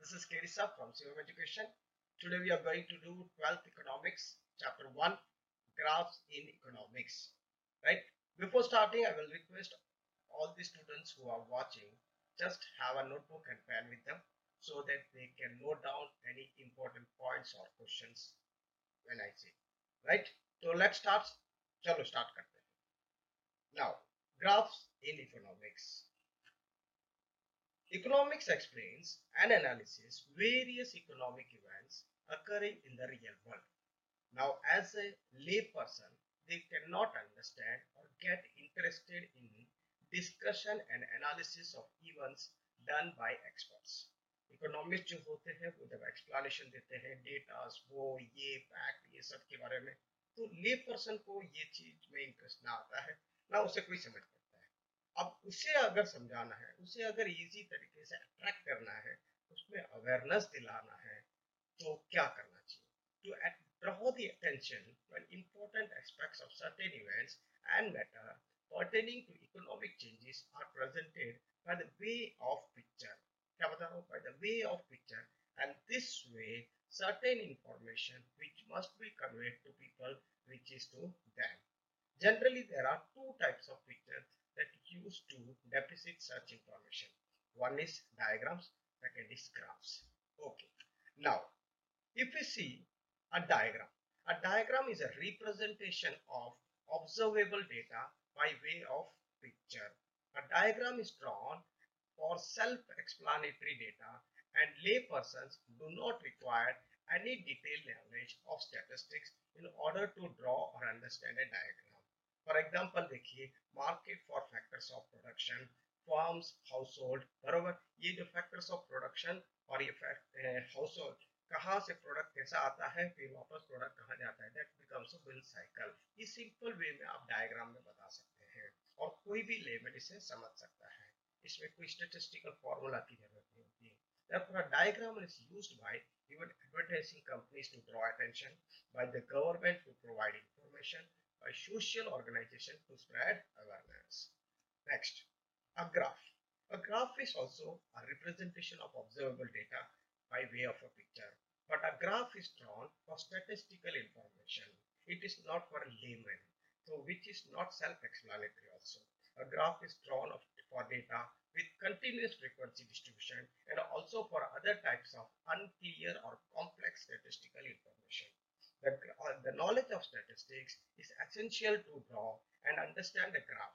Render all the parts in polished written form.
This is Kerisa from CM Education. Today we are going to do 12th Economics, Chapter 1, Graphs in Economics. Right? Before starting, I will request all the students who are watching, just have a notebook and pen with them so that they can note down any important points or questions when I say. Right? So let's start. Chalo start karte hain. Now, graphs in economics. Economics explains and analyzes various economic events occurring in the real world. Now, as a layperson, they cannot understand or get interested in discussion and analysis of events done by experts. Economist जो होते हैं वो जब explanation देते हैं datas वो ये fact ये सब के बारे में, तो ले पर्सन को ये चीज में इंटरेस्ट ना आता है ना उसे कोई समझ पाता है। अब उसे अगर समझाना है, उसे अगर इजी तरीके से अट्रैक्ट करना है, उसमें अवेयरनेस दिलाना है, तो क्या करना चाहिए? To draw the attention when important aspects of certain events and matter pertaining to economic changes are presented by the way of picture. क्या बता रहा हूँ? By the way of picture, and this way certain information which must be conveyed to people reaches to them. Generally, there are two types of pictures that use to depict such information. One is diagrams, second is graphs. Okay. Now, if we see a diagram is a representation of observable data by way of picture. A diagram is drawn for self-explanatory data, and laypersons do not require any detailed knowledge of statistics in order to draw or understand a diagram. For example, देखिए market for factors of production, firms, household, बराबर ये जो factors of production और ये household कहाँ से product कैसा आता है फिर वापस प्रोडक्ट कहाँ जाता है, that becomes a bill cycle. इस सिंपल वे में आप डायग्राम में बता सकते हैं और कोई भी लेमन इसे समझ सकता है। इसमें कोई स्टैटिस्टिकल फॉर्मूला की जरूरत नहीं होती है। Therefore, a diagram is used by even advertising companies to draw attention, by the government to provide information, by social organization to spread awareness. Next, a graph. A graph is also a representation of observable data by way of a picture, but a graph is drawn for statistical information. It is not for a layman, so which is not self-explanatory also. A graph is drawn for data with continuous frequency distribution and also for other types of unclear or complex statistical information. The knowledge of statistics is essential to draw and understand a graph.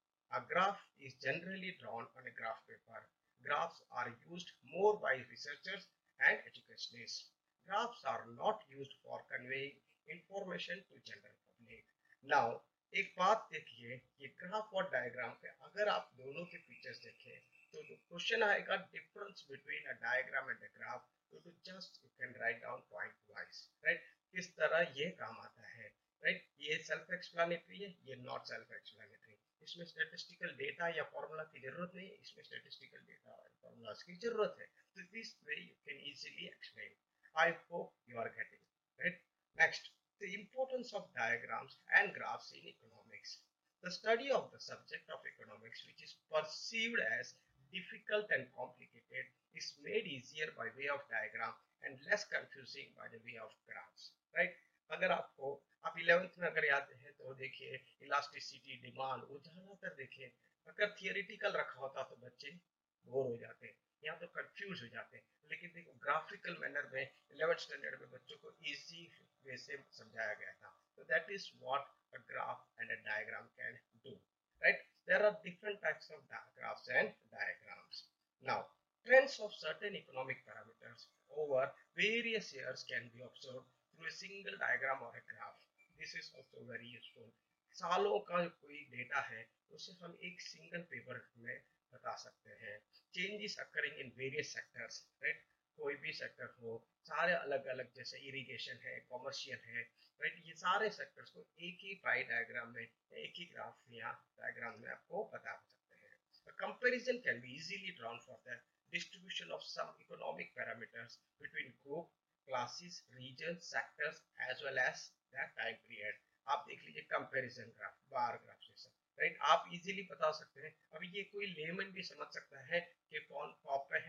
A graph is generally drawn on a graph paper. Graphs are used more by researchers and educationists. Graphs are not used for conveying information to general public. Now, एक बात देखिए, ये graph और diagram पे अगर आप दोनों के फीचर्स देखें तो जो क्वेश्चन आएगा difference between a diagram and a graph, तो just you can write down point wise, right? किस तरह ये काम आता है, राइट? ये सेल्फ एक्सप्लेनेटरी है, ये नॉट सेल्फ एक्सप्लेनेटरी। इसमें स्टैटिस्टिकल डेटा या फॉर्मूला की जरूरत नहीं है, इसमें स्टैटिस्टिकल डेटा और फॉर्मूलास की जरूरत है। So this way you can easily explain. I hope you are getting it, right? Next, the importance of diagrams and graphs in economics. The study of the subject of economics, which is perceived as difficult and complicated, is made easier by way of diagram and less confusing by the way of graphs, right? अगर आपको आप 11th में अगर याद है तो देखिए elasticity, demand, वो ज्यादातर देखिए अगर थियोरिटिकल रखा होता तो बच्चे बोर हो जाते हैं या तो कंफ्यूज हो जाते हैं, लेकिन देखो ग्राफिकल मैनर में 11th स्टैंडर्ड में बच्चों को इजी वे से समझाया गया था। तो that is what a graph and a diagram can do, right? There are different types of graphs and diagrams. Now, trends of certain economic parameters over various years can be observed through a single diagram or a graph. This is also very useful. सालों का कोई data है उसे हम एक single paper में बता सकते हैं। Changes occurring in various sectors, right? कोई भी सेक्टर हो, सारे अलग अलग, जैसे इरिगेशन है, कॉमर्शियल है, राइट? ये सारे सेक्टर्स को एक ही पाई डायग्राम में, एक ही ग्राफ या डायग्राम में आपको बता सकते हैं। A comparison can be easily drawn for the distribution of some economic parameters between group, classes, regions, sectors as well as their time period. आप देख लीजिए कंपैरिजन ग्राफ, बार ग्राफ जैसा, राइट? आप इजीली बता सकते हैं। अभी ये कोई लेमन भी समझ सकता है कि कौन टॉप पे है,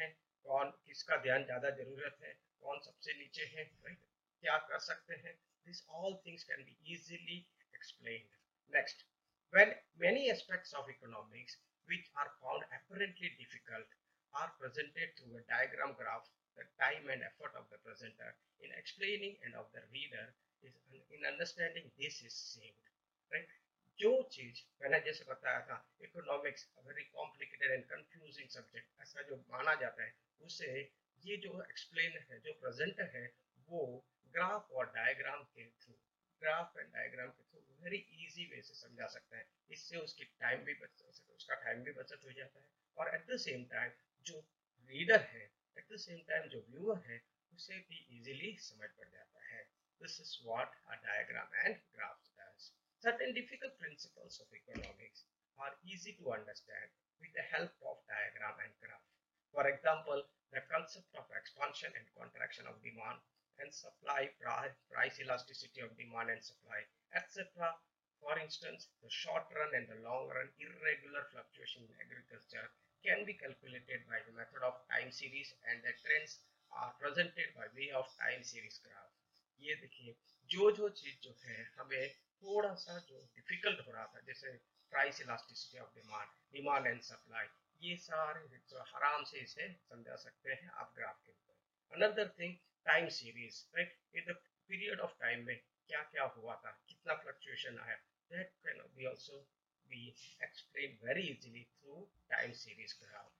कौन किसका ध्यान ज्यादा जरूरत है, कौन सबसे नीचे है, राइट, क्या कर सकते हैं. These all things can be easily explained. Next, when many aspects of economics which are found apparently difficult are presented through a diagram graph, the time and effort of the presenter in explaining and of the reader is in understanding this is saved. Right? जो चीज मैंने जैसे बताया था, economics very complicated and confusing subject ऐसा जो माना जाता है, उसे ये जो एक्सप्लेन है, जो प्रेजेंट है, वो ग्राफ और डायग्राम के थ्रू, ग्राफ एंड डायग्राम के थ्रू वेरी इजी वे से समझा सकता है. इससे उसकी टाइम भी बच उसका टाइम भी बचत हो जाता है, और एट द सेम टाइम जो रीडर है, एट द सेम टाइम जो व्यूअर है, उसे भी इजीली समझ पड़ जाता है. This is what a diagram and graph does. Certain difficult principles of economics are easy to understand with the help of diagram and graph. For example, the concept of expansion and contraction of demand and supply, price elasticity of demand and supply, etc. For instance, the short run and the long run irregular fluctuation in agriculture can be calculated by the method of time series, and the trends are presented by way of time series graph. ये देखिए, जो चीज जो है हमें थोड़ा सा जो डिफिकल्ट हो रहा था, जैसे price elasticity of demand, demand and supply, ये सारे तो आराम से इसे समझा सकते हैं आप ग्राफ के ऊपर. Another thing, time series, right, ये द पीरियड ऑफ टाइम में क्या क्या हुआ था, कितना फ्लक्चुएशन आया, that can be also be explain very easily through time series graph.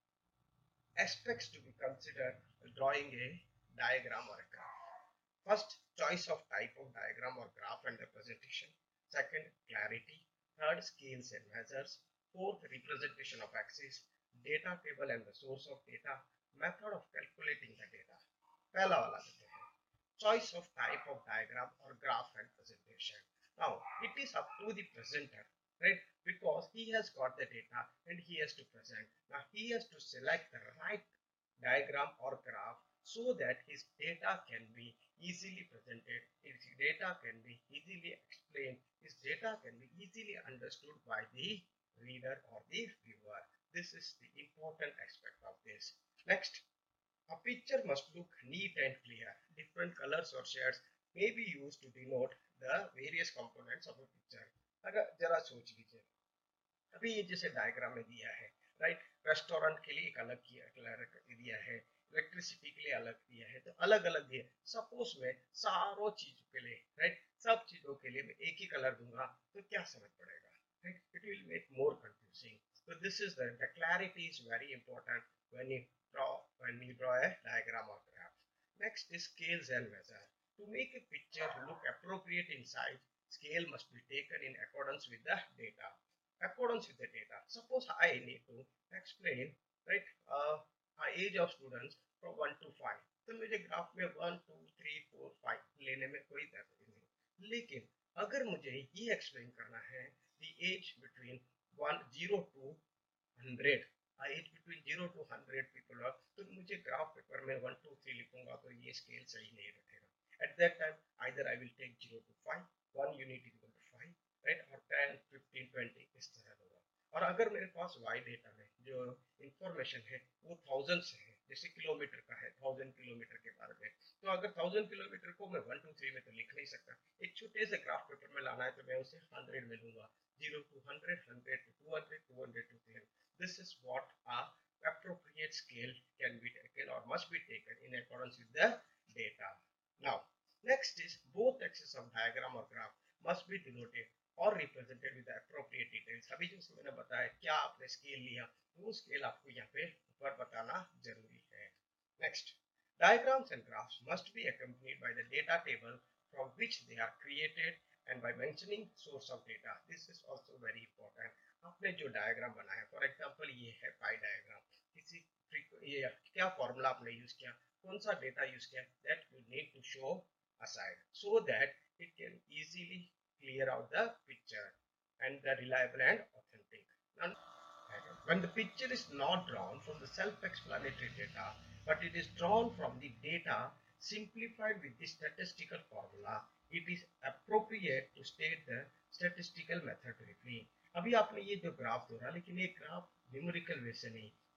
Aspects to be considered while drawing a diagram or a graph. First, choice of type of diagram or graph and representation. Second, clarity. Third, scales and measures. Fourth, representation of axis. Data table and the source of data. Method of calculating the data. पहला वाला देते हैं, choice of type of diagram or graph and presentation. Now, it is up to the presenter, right? Because he has got the data and he has to present. Now, he has to select the right diagram or graph so that his data can be easily presented, his data can be easily explained, his data can be easily understood by the reader or the viewer. This is the important aspect of this. Next, a picture must look neat and clear. Different colors or shades may be used to denote the various components of a picture. अगर जरा सोच लीजिए, अभी ये जैसे diagram में दिया है, राइट, रेस्टोरेंट के लिए एक अलग कलर दिया है, इलेक्ट्रिसिटी के लिए अलग दिया है, तो अलग अलग दिया. सपोज में सारों चीजों के लिए, राइट, सब चीजों के लिए मैं एक ही कलर दूंगा तो क्या समझ पड़ेगा, right, it will make more confusing. So this is the clarity is very important when you draw a diagram or graph. Next is scales and measure. To make a picture look appropriate in size, scale must be taken in accordance with the data. Accordance with the data. Suppose I need to explain, right, age of students from 1 to 5. तो मुझे graph में 1 2 3 4 5 लेने में कोई दिक्कत नहीं. लेकिन अगर मुझे ये एक्सप्लेन करना है the age between 0 to 100, as between 0 to 100 people are, तो मुझे ग्राफ पेपर में 1 2 3 लिखूंगा तो ये स्केल सही नहीं बैठेगा. At that time either I will take 0 to 5, 1 unit equal to 5, right, और 10 15 20 इस तरह होगा. और अगर मेरे पास वाई डेटा में जो इंफॉर्मेशन है वो थाउजेंड से है, जैसे किलोमीटर का है, 1000 किलोमीटर के बारे में, तो अगर 1000 किलोमीटर को मैं 1 2 3 में तो लिख नहीं सकता. एक छोटे से ग्राफ पेपर में लाना है तो मैं उसे 100 में लूंगा, 0 to 100, 100 to 200, 200 to 10. This is what a appropriate scale can be taken or must be taken in accordance with the data. Now, next is both axes of diagram or graph must be denoted or represented with the appropriate details. अभी जो मैंने बताया क्या आपने scale लिया, वो scale आपको यहाँ पे ऊपर बताना जरूरी है. Next, diagrams and graphs must be accompanied by the data table from which they are created and by mentioning source of data. This is also very important. आपने जो डायग्राम बनाया, फॉर एग्जांपल ये है पाई डायग्राम, किसी ये क्या formula आपने use किया, कौन सा डेटा यूज किया, that you need to show aside so that it can easily clear out the picture and the reliable and authentic. Now, when the picture is not drawn from the self-explanatory data, but it is drawn from the data simplified with the statistical formula, it is appropriate to state the statistical method briefly. अभी आपने ये जो graph दौरा, लेकिन ये graph numerical वे से नहीं,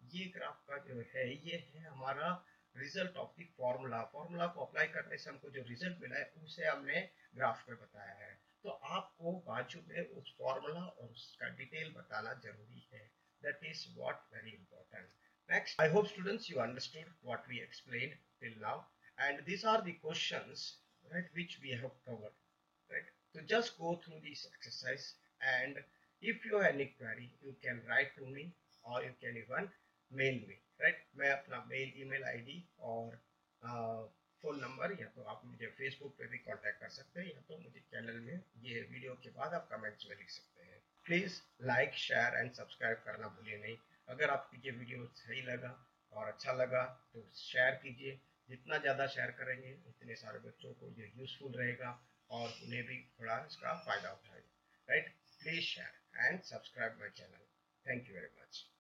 ये ग्राफ का जो है ये है हमारा result of the formula. Formula को अप्लाई करने से हमको जो रिजल्ट मिला है उसे हमने ग्राफ में बताया है। तो आपको बाजू में उस फॉर्मूला और उसका डिटेल बताना जरूरी है। That is what very important. Next, I hope students you understood what we explained till now, and these are the questions, right, which we have covered, right? So just go through this exercise, and if you have any query, you can write to me or you can even mail me, right? मैं अपना mail, email ID और phone number, या तो आप मुझे Facebook पे भी contact कर सकते हैं, या तो मुझे चैनल में ये वीडियो के बाद आप कमेंट्स में लिख सकते हैं। Please like, share and subscribe करना भूलिए नहीं। अगर आपको ये वीडियो सही लगा और अच्छा लगा तो शेयर कीजिए। जितना ज़्यादा शेयर करेंगे उतने सारे बच्चों को ये यूज़फुल रहेगा और उन्हें भी थोड़ा इसका फ़ायदा उठाएगा, right? Please share and subscribe my channel. Thank you very much.